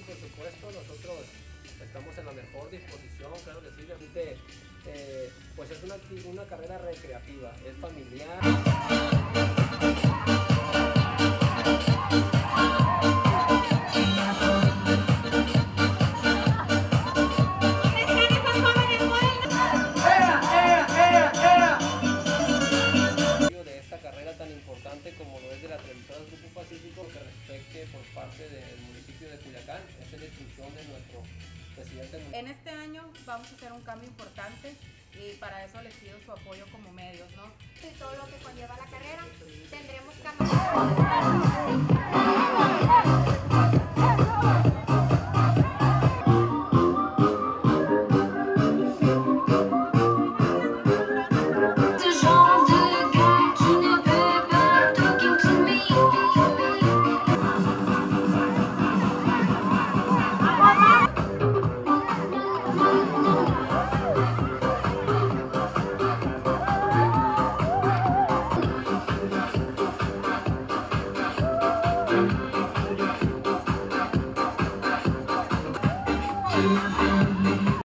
por supuesto, nosotros estamos en la mejor disposición, claro que sí, realmente, pues es una carrera recreativa, es familiar. De esta carrera tan importante como lo es de la Televisora Grupo Pacífico, que respecte por parte del municipio de Culiacán, esa es la instrucción de nuestro presidente. En este año vamos a hacer un cambio importante y para eso les pido su apoyo como medios, ¿no? Y todo lo que conlleva la carrera, tendremos